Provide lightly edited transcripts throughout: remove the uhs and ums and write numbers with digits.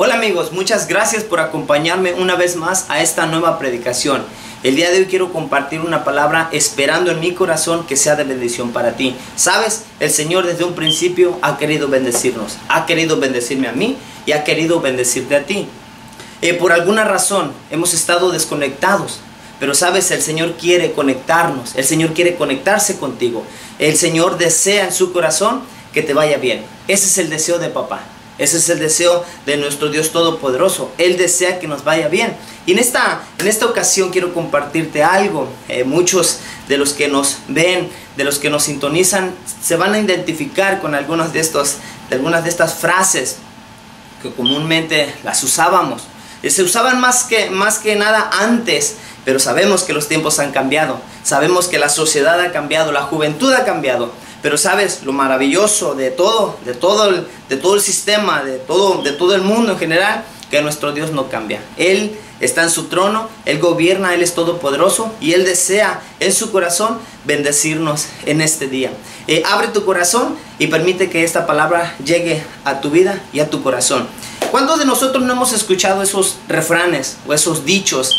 Hola amigos, muchas gracias por acompañarme una vez más a esta nueva predicación. El día de hoy quiero compartir una palabra esperando en mi corazón que sea de bendición para ti. Sabes, el Señor desde un principio ha querido bendecirnos, ha querido bendecirme a mí y ha querido bendecirte a ti. Por alguna razón hemos estado desconectados, pero sabes, el Señor quiere conectarnos, el Señor quiere conectarse contigo. El Señor desea en su corazón que te vaya bien. Ese es el deseo de papá. Ese es el deseo de nuestro Dios Todopoderoso. Él desea que nos vaya bien. Y en esta ocasión quiero compartirte algo. Muchos de los que nos ven, de los que nos sintonizan, se van a identificar con algunas de estas frases que comúnmente las usábamos. Se usaban más que nada antes, pero sabemos que los tiempos han cambiado. Sabemos que la sociedad ha cambiado, la juventud ha cambiado. Pero sabes, lo maravilloso de todo el sistema, de todo el mundo en general, que nuestro Dios no cambia. Él está en su trono, Él gobierna, Él es todopoderoso y Él desea en su corazón bendecirnos en este día. Abre tu corazón y permite que esta palabra llegue a tu vida y a tu corazón. ¿Cuántos de nosotros no hemos escuchado esos refranes o esos dichos,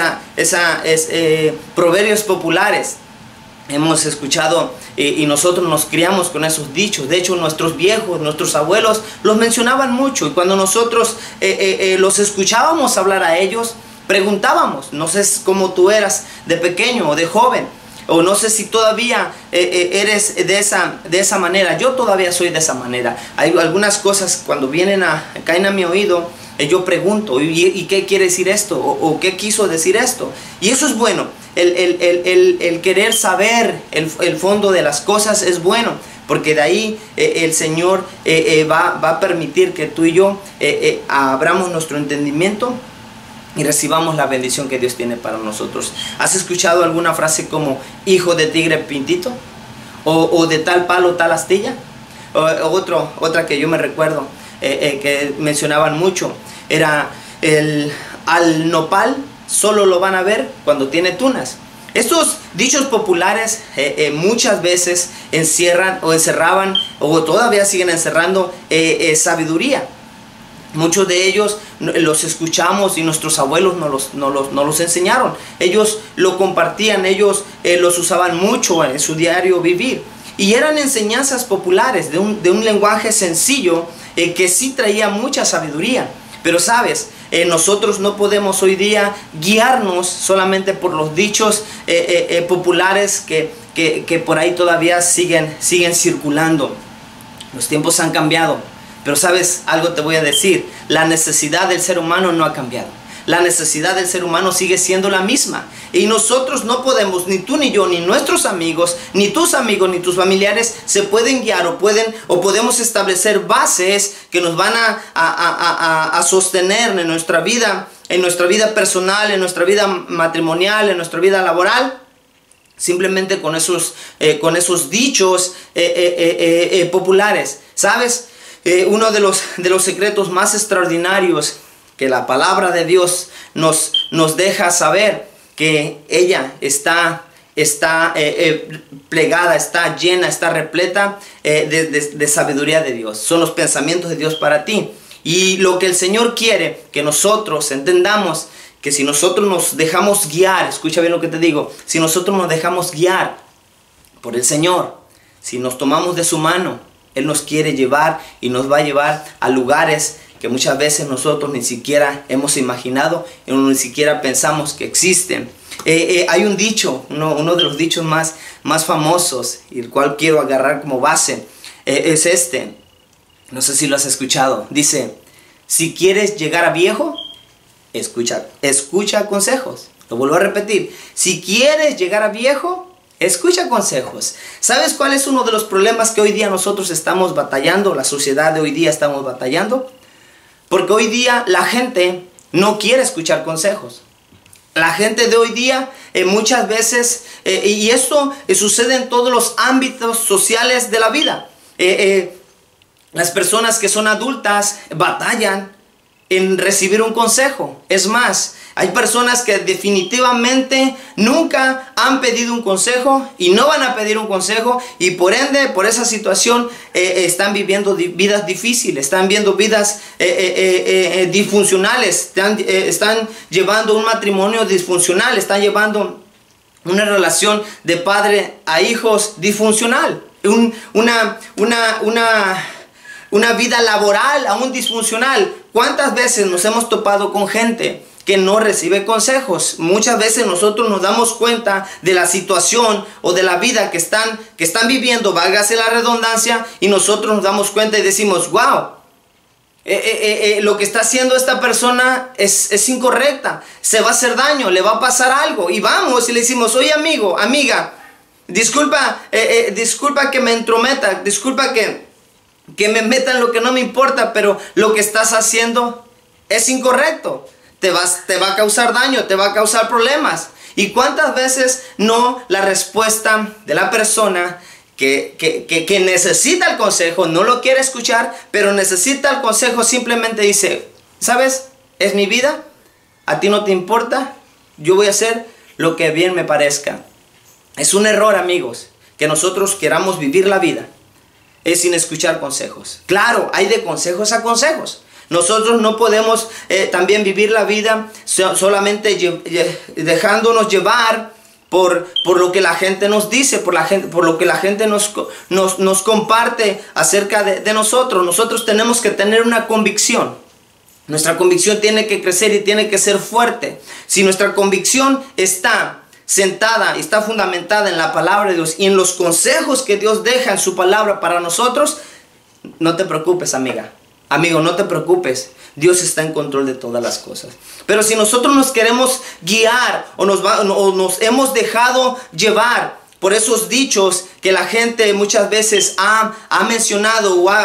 proverbios populares? Hemos escuchado y nosotros nos criamos con esos dichos. De hecho, nuestros viejos, nuestros abuelos los mencionaban mucho. Y cuando nosotros los escuchábamos hablar a ellos, preguntábamos, no sé cómo tú eras de pequeño o de joven, o no sé si todavía eres de esa manera. Yo todavía soy de esa manera. Hay algunas cosas cuando caen a mi oído, yo pregunto, ¿y qué quiere decir esto? ¿O qué quiso decir esto? Y eso es bueno. El querer saber el fondo de las cosas es bueno, porque de ahí el Señor va a permitir que tú y yo abramos nuestro entendimiento y recibamos la bendición que Dios tiene para nosotros. ¿Has escuchado alguna frase como hijo de tigre pintito? ¿O de tal palo tal astilla? Otra que yo me recuerdo que mencionaban mucho era al nopal solo lo van a ver cuando tiene tunas. Estos dichos populares muchas veces encerraban o todavía siguen encerrando sabiduría. Muchos de ellos los escuchamos y nuestros abuelos nos los enseñaron. Ellos lo compartían, ellos los usaban mucho en su diario vivir. Y eran enseñanzas populares de un lenguaje sencillo que sí traía mucha sabiduría. Pero sabes, nosotros no podemos hoy día guiarnos solamente por los dichos populares que por ahí todavía siguen circulando. Los tiempos han cambiado, pero sabes, algo te voy a decir, la necesidad del ser humano no ha cambiado. La necesidad del ser humano sigue siendo la misma. Y nosotros no podemos, ni tú ni yo, ni nuestros amigos, ni tus amigos, ni tus familiares se pueden guiar o podemos establecer bases que nos van a sostener en nuestra vida personal, en nuestra vida matrimonial, en nuestra vida laboral. Simplemente con esos dichos populares. ¿Sabes? Uno de los secretos más extraordinarios que la palabra de Dios nos deja saber, que ella está plegada, está llena, está repleta de sabiduría de Dios. Son los pensamientos de Dios para ti. Y lo que el Señor quiere que nosotros entendamos, que si nosotros nos dejamos guiar, escucha bien lo que te digo, si nosotros nos dejamos guiar por el Señor, si nos tomamos de su mano, Él nos quiere llevar y nos va a llevar a lugares que muchas veces nosotros ni siquiera hemos imaginado y ni siquiera pensamos que existen. Hay un dicho, uno de los dichos más famosos, y el cual quiero agarrar como base, es este. No sé si lo has escuchado. Dice, si quieres llegar a viejo, escucha consejos. Lo vuelvo a repetir. Si quieres llegar a viejo, escucha consejos. ¿Sabes cuál es uno de los problemas que hoy día nosotros estamos batallando? La sociedad de hoy día estamos batallando. Porque hoy día la gente no quiere escuchar consejos. La gente de hoy día muchas veces, y esto sucede en todos los ámbitos sociales de la vida. Las personas que son adultas batallan en recibir un consejo. Es más, hay personas que definitivamente nunca han pedido un consejo y no van a pedir un consejo, y por ende, por esa situación, están viviendo vidas difíciles, están viendo vidas disfuncionales, están llevando un matrimonio disfuncional, están llevando una relación de padre a hijos disfuncional, una vida laboral aún disfuncional. ¿Cuántas veces nos hemos topado con gente que no recibe consejos? Muchas veces nosotros nos damos cuenta de la situación o de la vida que están viviendo, válgase la redundancia, y nosotros nos damos cuenta y decimos, wow, lo que está haciendo esta persona es incorrecta, se va a hacer daño, le va a pasar algo. Y vamos y le decimos, oye amigo, amiga, disculpa que me entrometa, disculpa que me meta en lo que no me importa, pero lo que estás haciendo es incorrecto. Te va a causar daño, te va a causar problemas. ¿Y cuántas veces no la respuesta de la persona que necesita el consejo, no lo quiere escuchar, pero necesita el consejo, simplemente dice, ¿sabes? Es mi vida, a ti no te importa, yo voy a hacer lo que bien me parezca. Es un error, amigos, que nosotros queramos vivir la vida sin escuchar consejos. Claro, hay de consejos a consejos. Nosotros no podemos también vivir la vida solamente dejándonos llevar por lo que la gente nos dice, por lo que la gente nos comparte acerca de nosotros. Nosotros tenemos que tener una convicción. Nuestra convicción tiene que crecer y tiene que ser fuerte. Si nuestra convicción está sentada y está fundamentada en la palabra de Dios y en los consejos que Dios deja en su palabra para nosotros, no te preocupes, amiga. Amigo, no te preocupes. Dios está en control de todas las cosas. Pero si nosotros nos queremos guiar o nos hemos dejado llevar por esos dichos que la gente muchas veces ha mencionado o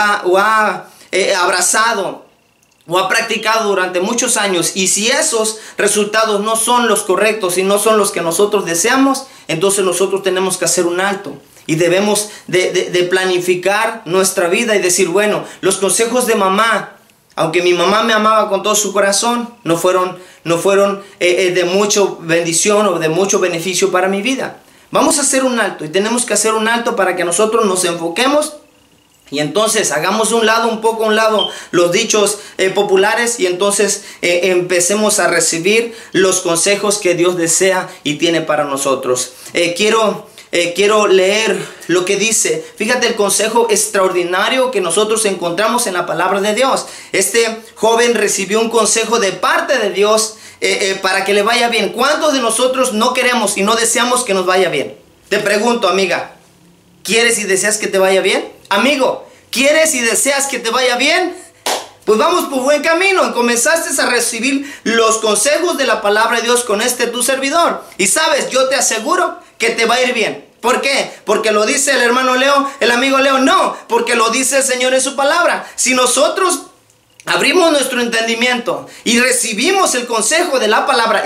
ha abrazado o ha practicado durante muchos años, y si esos resultados no son los correctos y no son los que nosotros deseamos, entonces nosotros tenemos que hacer un alto y debemos de planificar nuestra vida y decir, bueno, los consejos de mamá, aunque mi mamá me amaba con todo su corazón, no fueron de mucha bendición o de mucho beneficio para mi vida. Vamos a hacer un alto, y tenemos que hacer un alto para que nosotros nos enfoquemos. Y entonces hagamos un poco a un lado los dichos populares, y entonces empecemos a recibir los consejos que Dios desea y tiene para nosotros. Quiero leer lo que dice. Fíjate el consejo extraordinario que nosotros encontramos en la palabra de Dios. Este joven recibió un consejo de parte de Dios para que le vaya bien. ¿Cuántos de nosotros no queremos y no deseamos que nos vaya bien? Te pregunto, amiga, ¿quieres y deseas que te vaya bien? Amigo, ¿quieres y deseas que te vaya bien? Pues vamos por buen camino. Comenzaste a recibir los consejos de la palabra de Dios con tu servidor. Y sabes, yo te aseguro que te va a ir bien. ¿Por qué? ¿Porque lo dice el hermano Leo, el amigo Leo? No, porque lo dice el Señor en su palabra. Si nosotros abrimos nuestro entendimiento y recibimos el consejo de la palabra,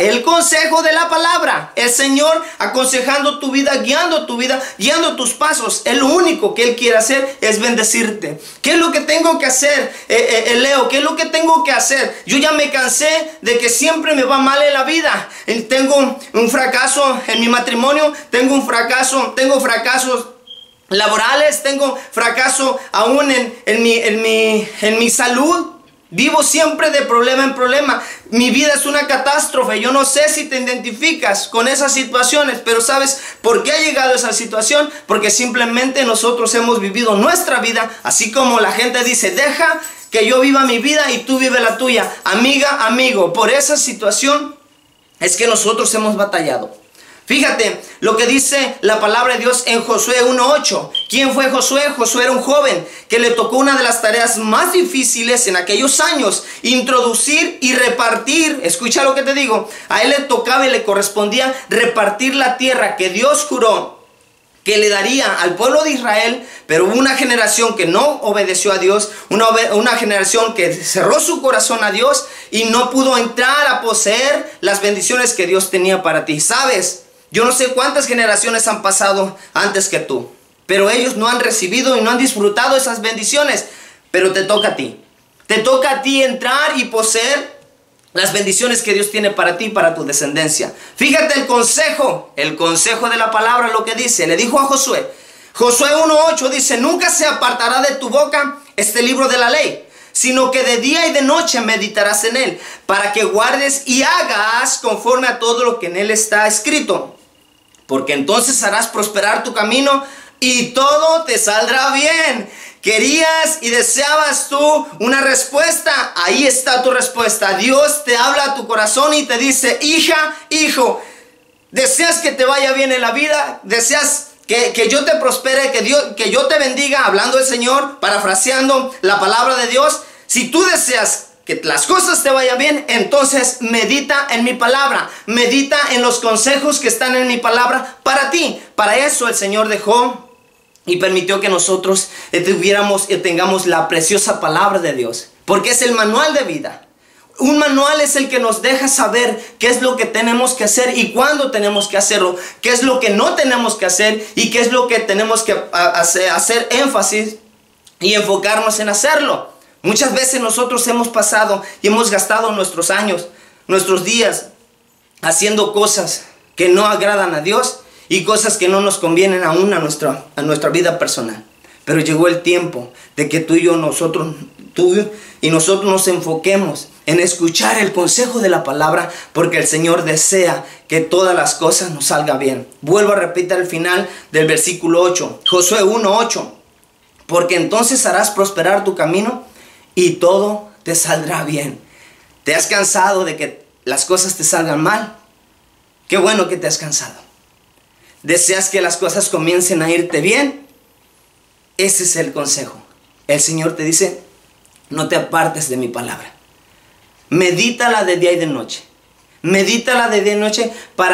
el Señor aconsejando tu vida, guiando tus pasos, lo único que Él quiere hacer es bendecirte. ¿Qué es lo que tengo que hacer, Leo? ¿Qué es lo que tengo que hacer? Yo ya me cansé de que siempre me va mal en la vida. Tengo un fracaso en mi matrimonio, tengo fracasos laborales, tengo fracaso aún en mi salud. Vivo siempre de problema en problema. Mi vida es una catástrofe. Yo no sé si te identificas con esas situaciones, pero ¿sabes por qué ha llegado esa situación? Porque simplemente nosotros hemos vivido nuestra vida, así como la gente dice, deja que yo viva mi vida y tú vive la tuya. Amiga, amigo, por esa situación es que nosotros hemos batallado. Fíjate lo que dice la palabra de Dios en Josué 1:8. ¿Quién fue Josué? Josué era un joven que le tocó una de las tareas más difíciles en aquellos años: introducir y repartir. Escucha lo que te digo. A él le tocaba y le correspondía repartir la tierra que Dios juró que le daría al pueblo de Israel, pero hubo una generación que no obedeció a Dios, una generación que cerró su corazón a Dios y no pudo entrar a poseer las bendiciones que Dios tenía para ti. ¿Sabes? Yo no sé cuántas generaciones han pasado antes que tú, pero ellos no han recibido y no han disfrutado esas bendiciones. Pero te toca a ti. Te toca a ti entrar y poseer las bendiciones que Dios tiene para ti y para tu descendencia. Fíjate el consejo de la palabra, lo que dice. Le dijo a Josué, Josué 1:8 dice: nunca se apartará de tu boca este libro de la ley, sino que de día y de noche meditarás en él, para que guardes y hagas conforme a todo lo que en él está escrito, porque entonces harás prosperar tu camino y todo te saldrá bien. ¿Querías y deseabas tú una respuesta? Ahí está tu respuesta. Dios te habla a tu corazón y te dice: hija, hijo, ¿deseas que te vaya bien en la vida? ¿Deseas que yo te prospere, que yo te bendiga? Hablando el Señor, parafraseando la palabra de Dios. Si tú deseas que las cosas te vayan bien, entonces medita en mi palabra. Medita en los consejos que están en mi palabra para ti. Para eso el Señor dejó y permitió que nosotros tengamos la preciosa palabra de Dios, porque es el manual de vida. Un manual es el que nos deja saber qué es lo que tenemos que hacer y cuándo tenemos que hacerlo, qué es lo que no tenemos que hacer y qué es lo que tenemos que hacer énfasis y enfocarnos en hacerlo. Muchas veces nosotros hemos pasado y hemos gastado nuestros años, nuestros días, haciendo cosas que no agradan a Dios y cosas que no nos convienen aún a nuestra vida personal. Pero llegó el tiempo de que tú y nosotros nos enfoquemos en escuchar el consejo de la palabra, porque el Señor desea que todas las cosas nos salgan bien. Vuelvo a repetir el final del versículo 8, Josué 1:8. Porque entonces harás prosperar tu camino y todo te saldrá bien. ¿Te has cansado de que las cosas te salgan mal? Qué bueno que te has cansado. ¿Deseas que las cosas comiencen a irte bien? Ese es el consejo. El Señor te dice: no te apartes de mi palabra. Medítala de día y de noche. Medítala de día y de noche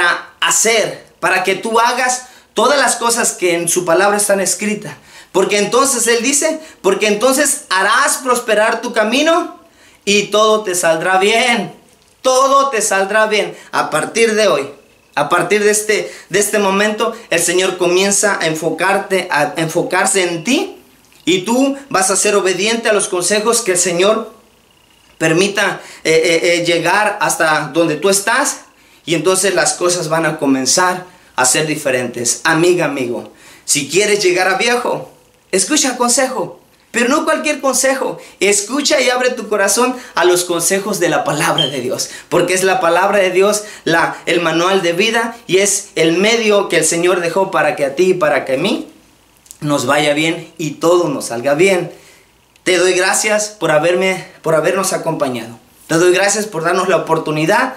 para que tú hagas todas las cosas que en su palabra están escritas. Porque entonces Él dice, porque entonces harás prosperar tu camino y todo te saldrá bien. Todo te saldrá bien. A partir de hoy, a partir de este momento, el Señor comienza a enfocarse en ti, y tú vas a ser obediente a los consejos que el Señor permita llegar hasta donde tú estás, y entonces las cosas van a comenzar a ser diferentes. Amiga, amigo, si quieres llegar a viejo, escucha consejo. Pero no cualquier consejo. Escucha y abre tu corazón a los consejos de la palabra de Dios. Porque es la palabra de Dios el manual de vida, y es el medio que el Señor dejó para que a ti y para que a mí nos vaya bien y todo nos salga bien. Te doy gracias por habernos acompañado. Te doy gracias por darnos la oportunidad.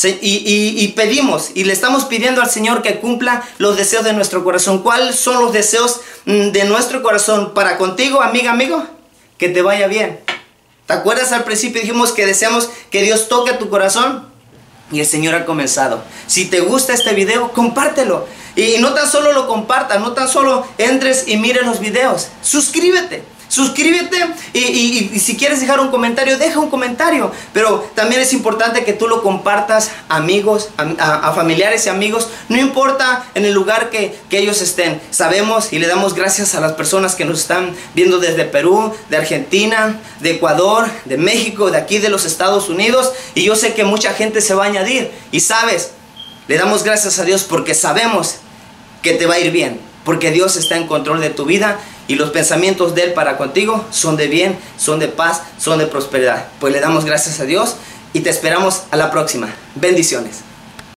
Y pedimos y le estamos pidiendo al Señor que cumpla los deseos de nuestro corazón. ¿Cuáles son los deseos de nuestro corazón para contigo, amiga, amigo? Que te vaya bien. ¿Te acuerdas al principio dijimos que deseamos que Dios toque tu corazón? Y el Señor ha comenzado. Si te gusta este video, compártelo. Y no tan solo lo compartas, no tan solo entres y mires los videos. Suscríbete. Suscríbete y si quieres dejar un comentario, deja un comentario. Pero también es importante que tú lo compartas a amigos, a familiares y amigos. No importa en el lugar que ellos estén. Sabemos y le damos gracias a las personas que nos están viendo desde Perú, de Argentina, de Ecuador, de México, de aquí de los Estados Unidos. Y yo sé que mucha gente se va a añadir. Y sabes, le damos gracias a Dios porque sabemos que te va a ir bien, porque Dios está en control de tu vida. Y los pensamientos de Él para contigo son de bien, son de paz, son de prosperidad. Pues le damos gracias a Dios y te esperamos a la próxima. Bendiciones.